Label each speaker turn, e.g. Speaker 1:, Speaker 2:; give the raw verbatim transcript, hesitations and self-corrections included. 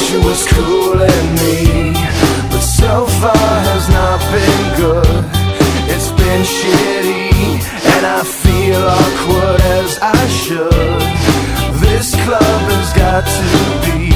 Speaker 1: She was cooling me, but so far has not been good. It's been shitty, and I feel awkward as I should. This club has got to be